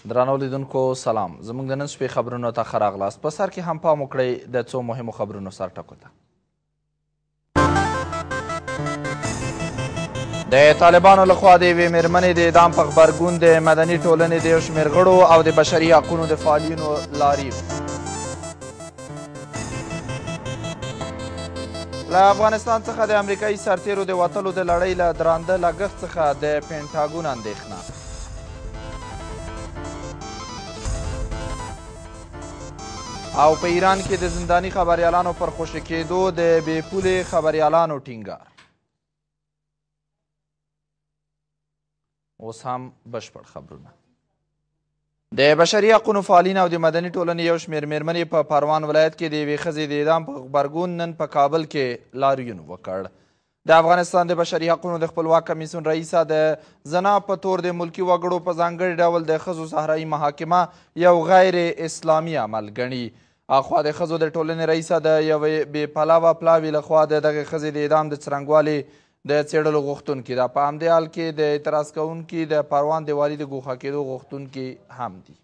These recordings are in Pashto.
درنو لیدونکو سلام. زموږ د نن شپې خبرونو ته ښه راغلاست. په سر کې هم پام وکړئ د څو مهمو خبرونو سرټکو ته. د طالبانو لخوا د یوې مېرمنې د اعدام په غبرګون د مدني ټولنې د یو شمېر غړو او د بشري حقونو د فعالینو لاریون. له افغانستان څخه د امریکایي سرتیرو د وتلو د لړۍ له درانده لګښت څخه د پینټاګون اندېښنه. او په ایران کې د زنداني خبریالانو پر خوشي کېدو د بې پولې خبریالانو ټینګار. اوس هم بشپړ خبرونه. د بشري حقونو فعالین او د مدني ټولنې یو شمېر مېرمنې په پروان ولایت کې د یوې ښځې د اعدام په غبرګون نن په کابل کې لاریون وکړ. د افغانستان د بشري حقونو د خپلواک کمیسیون رئیسه د زنا په تور د ملکي وګړو په ځانګړي ډول د ښځو صحرایي محاکمه یو غیر اسلامي عمل ګڼي. اخوا د ښځو د ټولنې رئیسه د یوې بې پلوه پلاوي لخوا د دغې ښځې د اعدام د څرنګوالي د څېړلو غوښتونکي ده. په همدې حال کې د اعتراض کوونکي د پروان د والي د ګوښه کېدو غوښتونکي هم دي.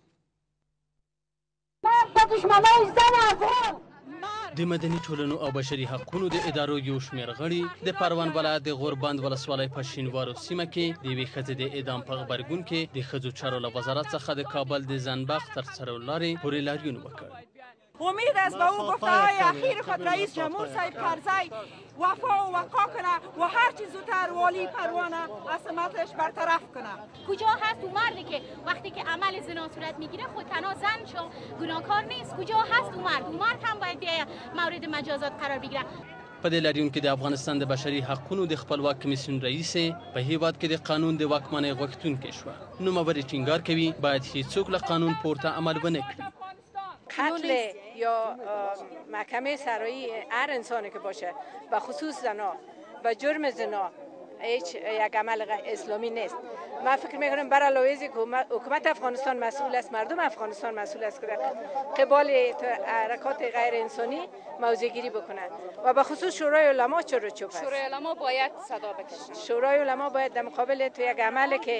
د مدني ټولنو او بشري حقونو د ادارو یو شمېر غړي د پروان ولایت د غوربند ولسوالۍ په شینوارو سیمه کې د یوې ښځې د اعدام په غبرګون کې د ښځو چارو له وزارت څخه د کابل د زنبخ تر څرو لارې پورې لاریون وکړ. امید است به او گفته های اخیر خود رئیس جمهور صاحب کرزی وفا و وقا کنه و هر چیز زودتر والی پروانه از سمتش برطرف کنه. کجا هست اون مردی که وقتی که عمل زنا صورت میگیره خود تنها زن شو گناهکار نیست؟ کجا هست اون مرد هم باید مورد مجازات قرار بگیره. په دې لاریون کې د افغانستان د بشري حقونو د خپلواک کمیسیون رئیس په هیواد کې د قانون د واکمنۍ غوښتونکی شوه. نوموړی ټینګار کوي باید هیڅوک له قانون پورته عمل ونه کړي. قتل یا محکمه سرایی هر انسانی که باشه و خصوص زنا و جرم زنا هیچ یک عمل اسلامی نیست. من فکر میکنم بر علاوه که حکومت افغانستان مسئول است، مردم افغانستان مسئول است که قبال حرکات غیر انسانی موضع گیری بکنند و به خصوص شورای علما چرا چوب است. شورای علما باید صدا بکشند. شورای علما باید در مقابل تو یک عملی که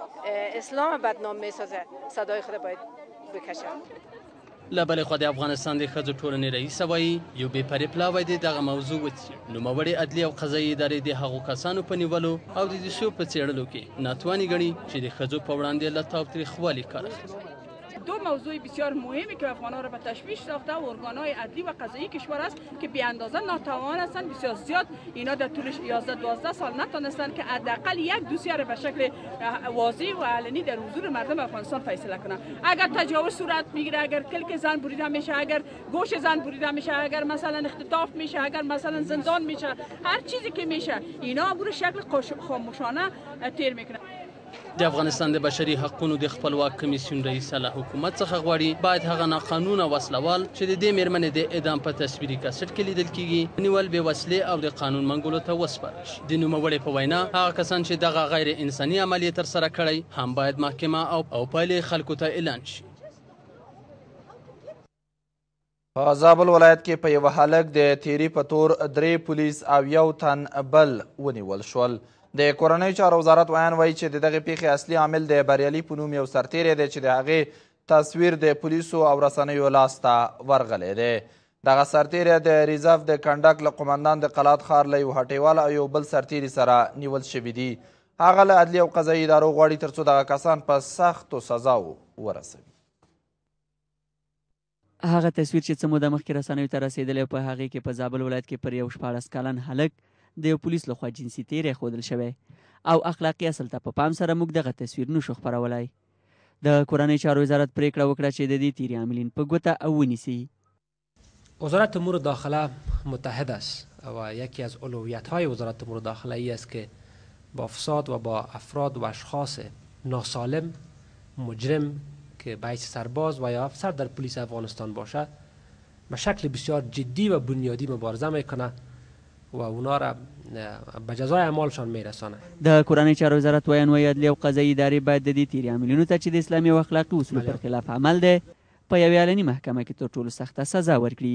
اسلام بدنام میسازه صدای خود باید بکشند. له بلې خوا د افغانستان د ښځو ټولنې رئیسه وایي یو بې پرې پلاوی دی دغه موضوع وڅېړي. نوموړې عدلي او قضایي ادارې د هغو کسانو په نیولو او د دوسیو په څېړلو کې ناتواني ګڼي چې د ښځو په وړاندې له تاوتریخوالي کار اخلي. دو موضوع بسیار مهمی که افغان‌ها را به تشویش ساخته و ارگان‌های عدلی و قضایی کشور است که بی اندازه ناتوان هستند. بسیار زیاد اینا در طول 11-12 سال نتونستند که حداقل یک دوسیه را به شکل واضح و علنی در حضور مردم افغانستان فیصله کنند. اگر تجاوز صورت میگیره، اگر کلک زن بریده میشه، اگر گوش زن بریده میشه، اگر مثلا اختطاف میشه، اگر مثلا زندان میشه، هر چیزی که میشه اینا بر شکل خاموشانه تیر میکنه. د افغانستان د بشري حقونو د خپلواک کمیسیون رئیس له حکومت څخه غواړي باید هغه ناقانونه وسلوال چې د دې مېرمنې د اعدام په تصویري کاسټ کې لیدل کیږي نیول بې وسلې او د قانون منګولو ته وسپارل شي. د نوموړې په وینا هغه کسان چې دغه غیر انساني عمل یې ترسره کړی هم باید محکمه او پایلې خلکو ته اعلان شي. په زابل ولایت کې په یوه هلک د تیري په تور 3 پولیس او 1 تن بل ونیول شول. د کورنیو چارو وزارت ویان وایي چې د دغې پیښې اصلي عامل د بریالي په نوم یو سرتیری دی چې د هغې تصویر د پولیسو او رسنیو لاسته ورغلی دی. دغه سرتیری د ریزرف د کنډک له قمندان د قلات ښار له یو هټیوال او یو بل سرتیري سره نیول شوي دي. هغه له عدلي او قضایي ادارو غواړي تر څو دغه کسان په سختو سزاو ورسوي. هغه تصویر چې څه موده مخکې رسنیو ته رسېدلی په هغې کې په زابل ولایت کې پر یو 14 کلن هلک د یو پولیس لخوا جنسي تیری ښودل شوی او اخلاقي اصل ته په پام سره موږ دغه تصویر نشو خپرولی. د کورنۍ چارو وزارت پریکړه وکړه چې د دې تیري عاملین په ګوته او ونیسي. وزارت امور داخله متحد است و یکی از اولویت‌های وزارت امور داخله ای است که با فساد و با افراد و اشخاص ناسالم مجرم که بیش سرباز و یا افسر در پلیس افغانستان باشد به شکل بسیار جدی و بنیادی مبارزه میکنه و اونا را به جزای اعمالشان میرسانه. د کورنۍ چارو وزارت ویان وایي عدلي او قضایي ادارې باید د دې تیري عاملینو ته چې د اسلامي او اخلاقي اصولو پر خلاف عمل دی په یوې علني محکمه کې تر ټولو سخته سزا ورکړي.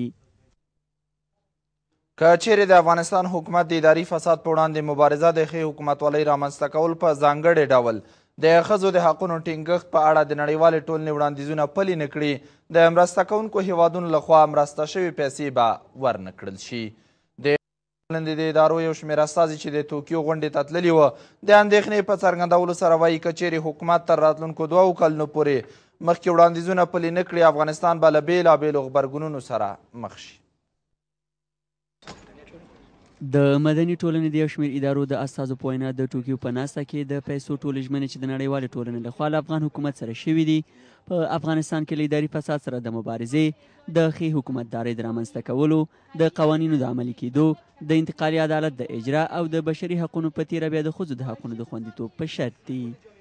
که چیرې د افغانستان حکومت د اداري فساد په وړاندې مبارزه د ښې حکومتولۍ رامنځته کول په ځانګړي ډول د ښځو د حقونو ټینګښت په اړه د نړیوالې ټولنې وړاندیزونه پلي نه کړي د مرسته کوونکو هیوادونو لخوا مرسته شوې پیسې به ورنه کړل شي. د ټولنې د ادارو یو شمېر استازي چې د توکیو غونډې ته تللي وه د اندېښنې په څرګندولو سره وایي که چیرې حکومت تر راتلونکو 2 کلونو پورې مخکې وړاندیزونه پلي نه کړي افغانستان به له بېلابېلو غبرګونونو سره مخ شي. د مدني ټولنې د یو شمېر ادارو د استازو په وینا د ټوکیو په ناسته کې د پیسو ټولې ژمنې چې د نړیوالې ټولنې لخوا له افغان حکومت سره شوي دي په افغانستان کې له اداري فساد سره د مبارزې د ښې حکومتدارۍ د رامنځته کولو د قوانینو د عملي کېدو د انتقالي عدالت د اجرا او د بشري حقونو په تیره بیا د ښځو د حقونو د خوندیتوب په شرط دي.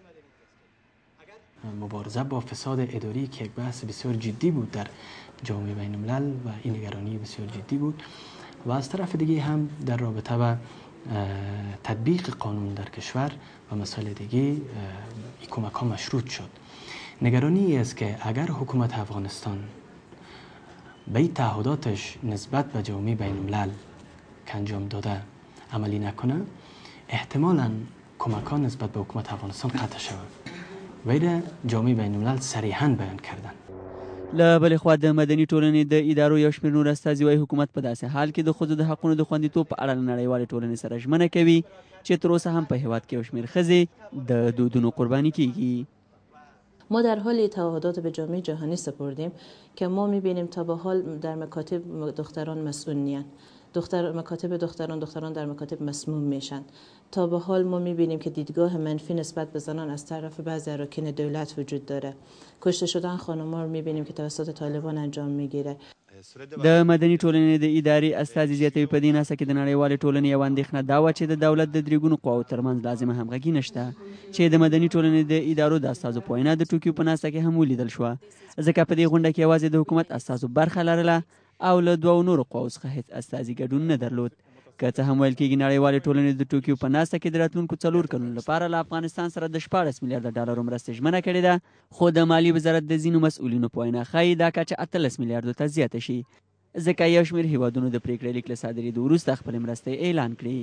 مبارزه با فساد اداری که یک بحث بسیار جدی بود در جامعه بین الملل و این نگرانی بسیار جدی بود و از طرف دیگه هم در رابطه با تطبیق قانون در کشور و مسائل دیگه این کمک ها مشروط شد. نگرانی است که اگر حکومت افغانستان به این تعهداتش نسبت به جامعه بین الملل که انجام داده عملی نکنه احتمالاً کمک ها نسبت به حکومت افغانستان قطع شود. ویره جامعه بین الملل صریحاً بیان کردن. له بلې خوا د مدني ټولنې د ادارو یو شمېر نور استازي وایي حکومت په داسې حال کې د ښځو د حقونو د خوندیتوب په اړه له نړیوالې ټولنې سره ژمنه کوي چې تر اوسه هم په هیواد کې یو شمېر ښځې د دودونو قرباني کیږي. ما در حال تعهدات به جامعه جهانی سپردیم که ما می‌بینیم تا به حال در مکاتب دختران مسئول نیستند. مکاتب دختران در مکاتب مسموم میشن. تا به حال ما میبینیم که دیدگاه منفی نسبت به زنان از طرف بعضی اراکین دولت وجود داره. کشته شدن خانم‌ها رو میبینیم که توسط طالبان انجام میگیره. د مدني ټولنې د ادارې استازي زیاتوي په دې ناسه کې د نړیوالې ټولنې یوه اندېښنه دا وه چې د دولت د درې ګونو قواو ترمنځ لازمه همغږي نشته چې د مدني ټولنې د ادارو د استازو په وینا د ټوکیو په ناسه کې هم ولیدل شوه ځکه په دې غونډه کې یوازې د حکومت استازو برخه لرله او له 2 نورو قواو څخه هیڅ استازي ګډون نه درلود. که څه هم ویل کېږي نړیوالې ټولنې د ټوکیو په ناسته کې د راتلونکو 4 کلونو لپاره له افغانستان سره د 14 میلیارډ ډالرو مرستې ژمنه کړې ده خو د مالیې وزارت د ځینو مسؤلینو په وینا ښایي دا کچه 18 میلیارډو ته زیاته شي ځکه یو شمېر هیوادونو د پرېکړې لیک له صادرېدو وروسته خپلې مرستې اعلان کړي.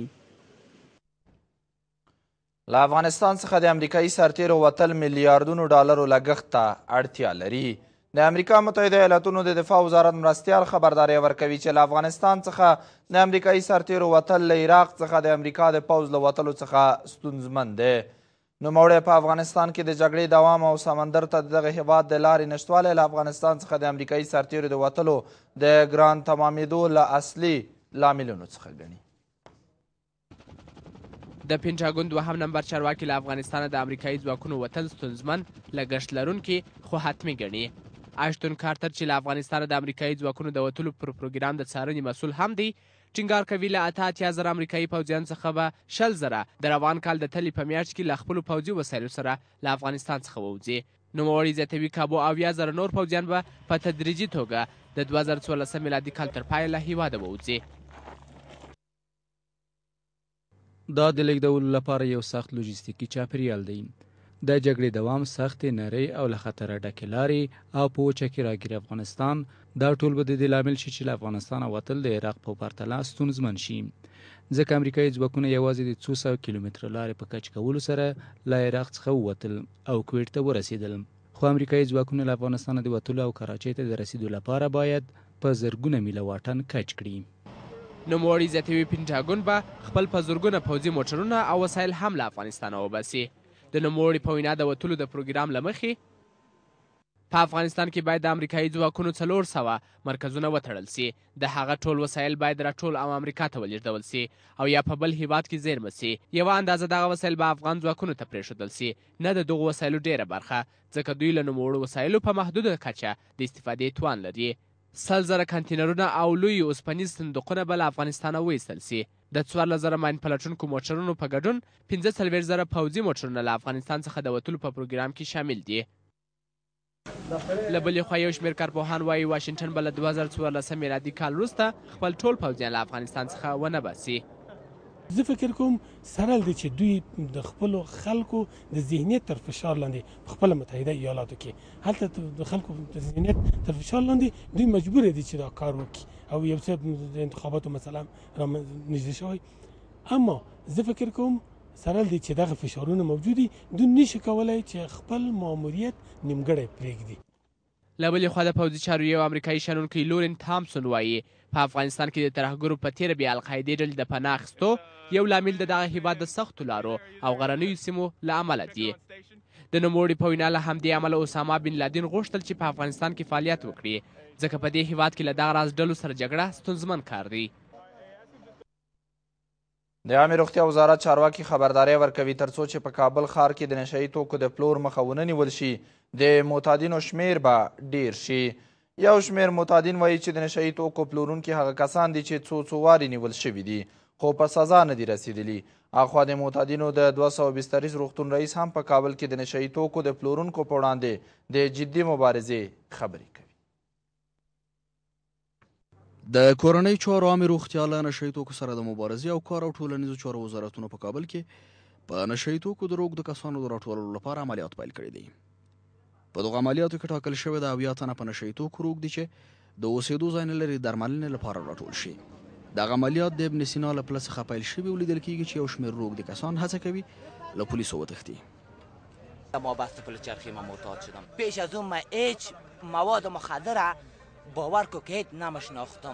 له افغانستان څخه د امریکایي سرتیرو وتل میلیارډونو ډالرو لګښت ته اړتیا لري. د امریکا متحده ایالاتونو د دفاع وزارت مرستیال خبرداری ورکوي چې له افغانستان څخه د امریکایي سرتیرو وتل له عراق څخه د امریکا د پوځ له وتلو څخه ستونزمن دی. نوموړی په افغانستان کې د جګړې دوام او سمندر ته دغه هیواد د لارې نشتوالی له افغانستان څخه د امریکایي سرتیرو د وتلو د ګران تمامېدو له اصلي لاملونو څخه ګڼي. د پینټاګون 2 نمبر چارواکي له افغانستانه د امریکایي ځواکونو وتل ستونزمن لګښت لرونکي خو حتمي ګڼي. اشتون کارتر چې له افغانستانه د امریکایي ځواکونو د وتلو پر پروګرام د څارنې مسؤل هم دی ټینګار کوي له 88,000 امریکایي پوځیانو څخه به 60,000 د روان کال د تلې په میاشت کې له خپلو پوځي وسایلو سره له افغانستان څخه ووځي. نوموړي زیاتوي کابو 70,000 نور پوځیان به په تدریجي توګه د 2014 میلادي کال تر پایه له هیواده ووځي. دا د لیږدولو لپاره یو سخت لوجستیکي چاپیریال دی. د جګړې دوام سختې نرۍ او له خطره ډکې لارې او په وچه کې راګیر افغانستان دا ټول به د دې لامل شي چې له افغانستانه وتل د عراق په پرتله ستونزمن شي ځکه امریکایي ځواکونه یوازې د 200 کیلومتره لارې په کچ کولو سره له عراق څخه ووتل او کویټ ته ورسېدل خو امریکایي ځواکونه له افغانستانه د وتلو او کراچۍ ته د رسیدو لپاره باید په زرګونه میله واټن کچ کړي. نوموړي زیاتوي پینټاګون به خپل په زرګونه پوځي موټرونه او وسایل هم له افغانستانه وباسي. د نوموړي په وینا د وتلو د پروګرام له مخې په افغانستان کې باید د امریکایي ځواکونو 400 مرکزونه وتړل سي. د هغه ټول وسایل باید راټول او امریکا ته ولېږدول سي او یا په بل هیواد کې زیرمه سي. یوه اندازه دغه وسایل به افغان ځواکونو ته پرېښودل سي نه د دغو وسایلو ډیره برخه ځکه دوی له نوموړو وسایلو په محدوده کچه د استفادې توان لري. 100,000 کانتینرونه او لوی اوسپنیز صندوقونه به له افغانستانه وایستل سي. د 14,000 ماین پلټونکو موټرونو په ګډون 45,000 پوځي موټرونه له افغانستان څخه د وتلو په پروګرام کې شامل دي. له بلې خوا یو شمېر کارپوهان وایي واشنګټن به له 2014 میلادي کال وروسته خپل ټول پوځیان له افغانستان څخه ونه باسي. زه فکر کوم سره دی چې دوی د خپلو خلکو د ذهنیت تر فشار لاندې په خپله متحده ایالاتو کې هلته د خلکو د ذهنیت تر فشار لاندې دوی مجبور دي چې دا کار وکړي او یو څه د انتخاباتو مثلا را نږدې شوی. اما زه فکر کوم سره دي چې دغه فشارونه موجود دي دوی نشي کولی چې خپل ماموریت نیمګړی پرېږدي. له بلې خوا د پوځي چارو یو امریکایي شنونکی لورین تامسون وایي په افغانستان کې د ترهګرو په تېره بیا القاعدې ډلې د پناه اخیستو یو لامل د دغه هېواد د سختو لارو او غرنیو سیمو له امله دي. د نوموړي په وینا له همدې امله اسامه بن لادن غوښتل چې په افغانستان کې فعالیت وکړي ځکه په دې هېواد کې له دغه راز ډلو سره جګړه ستونزمن کار دی. د عامې روغتیا وزارت چارواکي خبرداری ورکوي ترڅو چې په کابل ښار کې د نشه یي توکو د پلور مخه ونه نیول شي د معتادینو شمیر به ډیر شي. یو شمیر معتادین وایي چې د نشه یي توکو پلورونکي هغه کسان دي چې څو وارې نیول شوي دي خو په سزا نه دي رسیدلي. اخوا د معتادینو د 200 بستریز روغتون رئیس هم په کابل کې د نشه یي توکو د پلورونکو په وړاندې د جدي مبارزې خبرې کوي. د کورنۍ چارو عامې روغتیا له نشه یي توکو سره د مبارزې او کار او ټولنیزو چارو وزارتونه په کابل کې په نشه یي توکو د روږدو کسانو د راټولولو لپاره عملیات پیل کړي دي. په دغه عملیاتو کې ټاکل شوې ده 70 تنه په نشه یي توکو روږدي چې د اوسېدو ځای نه لري درملنې لپاره راټول شي. دغه عملیات د ابن سینا له پله څخه پیل شوي ولیدل کېږي چې یو شمېر روږدي کسان هڅه کوي له پولیسو وتښتي. ما بس پل چرخی ما معتاد شدم. پیش از اون من هیچ مواد مخدر باور کو که نمیشناختم.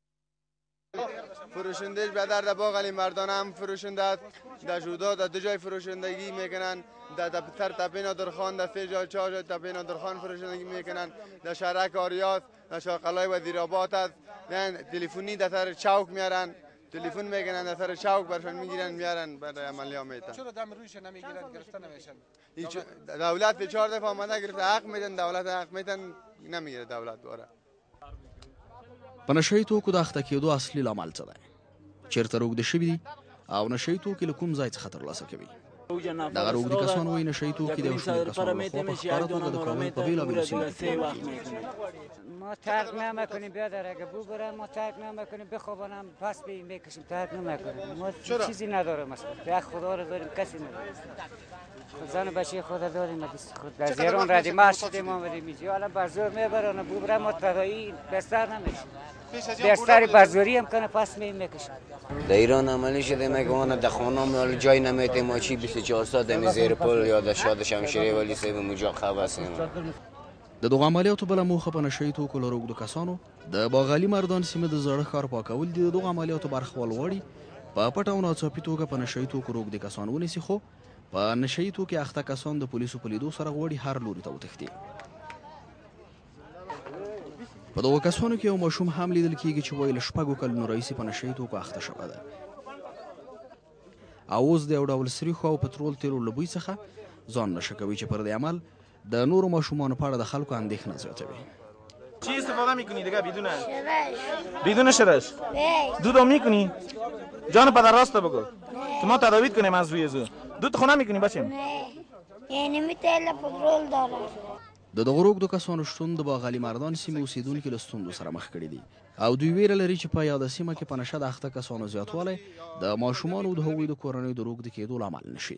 فروشندهش به در باغ علی مردان هم فروشنده در جودا در دو جای فروشندگی میکنن در تر تپین درخان در فیجا چاج تپین درخان فروشندگی میکنن در شهرک آریاس در شاقلای وزیرآباد است تلفنی در سر چوک میارن تلفن میکنن در سر چوک برشان میگیرن میارن برای عملیات میتن. چرا دم رویش نمیگیرن گرفته نمیشن؟ دولت به 4 دفعه آمده گرفته حق میدن دولت حق میتن نمیگیره دولت دوره. په نشه یي توکو د اخته کېدو اصلي لامل څه دی؟ چېرته روږدي شوي دي او نشه یي توکي له کوم ځای څخه ترلاسه کوي؟ دغه روږدي کسان وایي نشه یي توکي د یو شمېر کسانو لخوا په ښکاره توګه د کابل په بېلابېلو سیمو کې پلورل کېږي. ما ترک نمیکنیم بیادر اگه ببرم ما ترک نمیکنیم بخوابانم پس بیم میکشیم ترک نمیکنیم ما چیزی ندارم اصلا یک خدا رو داریم کسی نداریم زن و بچه خدا داریم خود در زیران ردی ما شدیم آمدیم اینجا الان برزور میبرن ببرم ما تدایی بستر نمیشیم بستر برزوری هم کنه پس میکشیم. در ایران عملی شده میگوانه در خانه ما جای نمیتیم ما چی 24 ساعت دمی زیر پل یا در شاد شمشیره ولی سیب مجا خبسیم. د دغه عملیاتو بله موخه په نشه یي توکو له روږدو کسانو د باغالي مردان سیمې د زاړه ښار پاکول دي. د دغه عملیاتو برخوال غواړي په پټه او ناڅاپي توګه په نشه یي توکو روږدي کسان ونیسي خو په نشه یي توکو اخته کسان د پولیسو په لیدو سره غواړي هر لوري ته وتښتي. په دغو کسانو کې یو ماشوم هم لیدل کېږي چې وایي له 6 کلونو راهیسې په نشه یي توکو اخته شوی ده او اوس د یو ډول سریښو او پترول تیلو له بوی څخه ځان نشه کوي چې پر دې عمل د نورو ماشومانو په اړه د خلکو اندېښنه زیاتوي. چی استفاده میکنی دیگه بدون شرش دودو میکنی جان پدر راست بگو که ما تداویت کنیم از روی زو دود خونه میکنی بچم نه یعنی می تیل پترول داره. د دغه روږدو کسانو شتون د باغالي مردان سیمې اوسېدونکي له ستونزو سره مخ کړي دي او دوی ویره لري چې په یاده سیمه کې په نشه د اخته کسانو زیاتوالی د ماشومانو د هغوی د کورنیو د روږدي کېدو لامل نشي.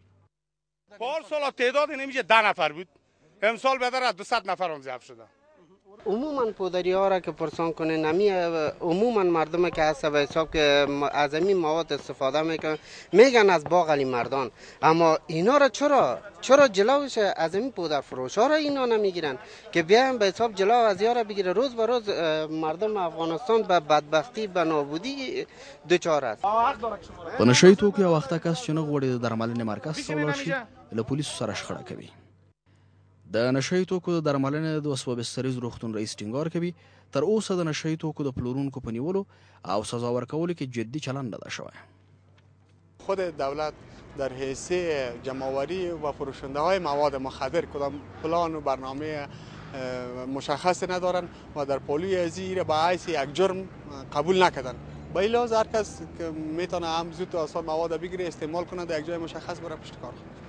پارسال تعداد نمیشه 10 نفر بود امسال بدر از 200 نفر هم ضعف شده. عموما پودری ها را که پرسان کنه نمی عموما مردم که هست به حساب که از این مواد استفاده میکنن میگن از باغ علی مردان اما اینا را چرا جلوش از این پودر فروش ها را اینا نمیگیرن که بیایم به حساب جلو از یارا بگیره. روز به روز مردم افغانستان به بدبختی به نابودی دچار است. په نشه یي توکو یو اخته کس چې نه غواړي د درملنې مرکز ته ولاړ شي له پولیسو سره شخړه کوي. د نشه یي توکو د درملنې د 200 بستریز روغتون رئیس ټینګار کوي تر اوسه د نشه یي توکو د پلورونکو په نیولو او سزا ورکولو کې جدي چلند نه ده شوی. خود دولت در حیثیت جمع‌آوری و فروشنده های مواد مخدر کدام پلان و برنامه مشخص ندارن و در پالوی زیر به حیث یک جرم قبول نکردن. به این لحاظ هر کس که میتونه هم زود و آسان مواد بگیره استعمال کنه در یک جای مشخص بره پشت کار کنه.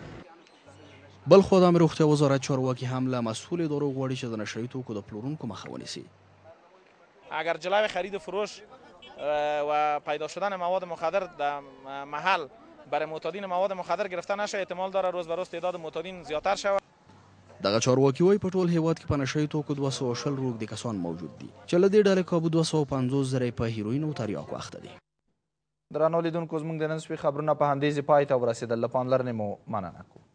بل خو د عامې روغتیا وزارت چارواکي هم له مسئول ادارو غواړي چې د نشه یي توکو د پلورونکو مخه ونیسي. اگر جلوی خرید و فروش و پیدا شدن مواد مخدر در محل برای معتادین مواد مخدر گرفته نشه احتمال داره روز به روز تعداد معتادین زیاتر شود. دغه چارواکي وایي په ټول هیواد کې په نشه یي توکو 220 روږدي کسان موجود دي چې له دې ډلې کابو 250 زره په هیروین او تریاکو اخته دي. درنو لیدونکو زموږ د نن شپې خبرونه په همدې ځای پای ته ورسېدل له پاملرنې مو مننه کوو